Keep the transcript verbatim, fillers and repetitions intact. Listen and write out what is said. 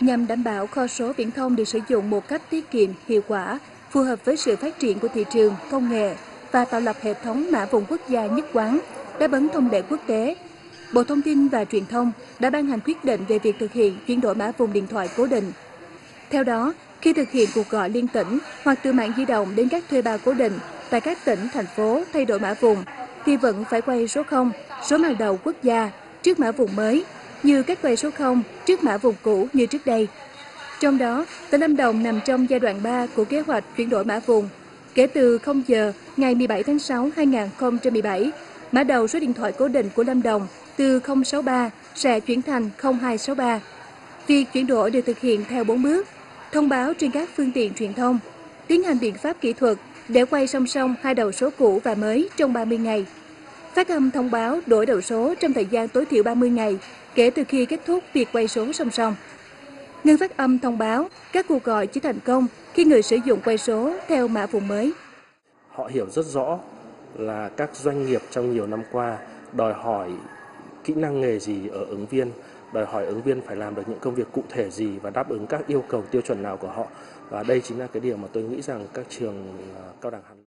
nhằm đảm bảo kho số viễn thông được sử dụng một cách tiết kiệm, hiệu quả, phù hợp với sự phát triển của thị trường, công nghệ và tạo lập hệ thống mã vùng quốc gia nhất quán, đáp ứng thông lệ quốc tế. Bộ Thông tin và Truyền thông đã ban hành quyết định về việc thực hiện chuyển đổi mã vùng điện thoại cố định. Theo đó, khi thực hiện cuộc gọi liên tỉnh hoặc từ mạng di động đến các thuê bao cố định tại các tỉnh, thành phố thay đổi mã vùng, thì vẫn phải quay số không, số hàng đầu quốc gia trước mã vùng mới, như cách quay số không trước mã vùng cũ như trước đây. Trong đó, tỉnh Lâm Đồng nằm trong giai đoạn ba của kế hoạch chuyển đổi mã vùng. Kể từ không giờ ngày mười bảy tháng sáu năm hai nghìn không trăm mười bảy, mã đầu số điện thoại cố định của Lâm Đồng từ không sáu ba sẽ chuyển thành không hai sáu ba. Việc chuyển đổi được thực hiện theo bốn bước: thông báo trên các phương tiện truyền thông, tiến hành biện pháp kỹ thuật để quay song song hai đầu số cũ và mới trong ba mươi ngày, phát âm thông báo đổi đầu số trong thời gian tối thiểu ba mươi ngày kể từ khi kết thúc việc quay số song song. Ngưng phát âm thông báo các cuộc gọi chỉ thành công khi người sử dụng quay số theo mã vùng mới. Họ hiểu rất rõ là các doanh nghiệp trong nhiều năm qua đòi hỏi kỹ năng nghề gì ở ứng viên, đòi hỏi ứng viên phải làm được những công việc cụ thể gì và đáp ứng các yêu cầu tiêu chuẩn nào của họ. Và đây chính là cái điều mà tôi nghĩ rằng các trường cao đẳng Hàn